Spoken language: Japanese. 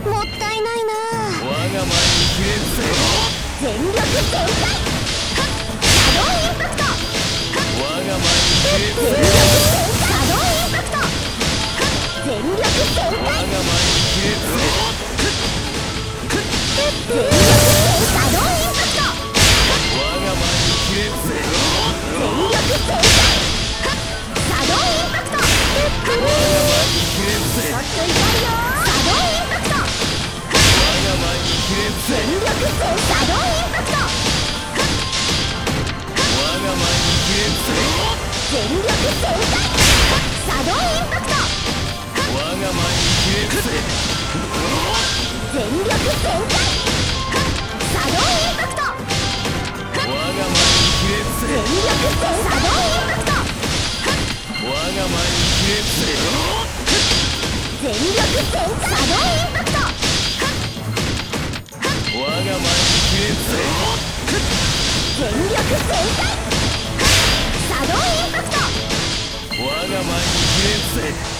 もったいないな。 我が前に切れるぜ。 全力全開。シャドウインパクト。 我が前に切れるぜ。 シャドウインパクト。全力全開。 我が前に切れるぜ。 全力シャドウインパクト。 我が前に切れるぜ。 全力全開。シャドウインパクト。 我が前に切れるぜ。 ちょっと痛いよ。シャドウインパクト。 我が前に切れるぜ。 全力全シャドウインパクト。 我が前に切れるぜ。 全力全開。シャドウインパクト。 我が前に切れるぜ。 全力全開。シャドウインパクト。 我が前に切れるぜ。 全力全シャドウインパクト。 我が前に切れるぜ。 全力全シャドウインパクト。 我が前に切れるぜ。 全力全開。シャドウインパクト。 我が前に切れるぜ。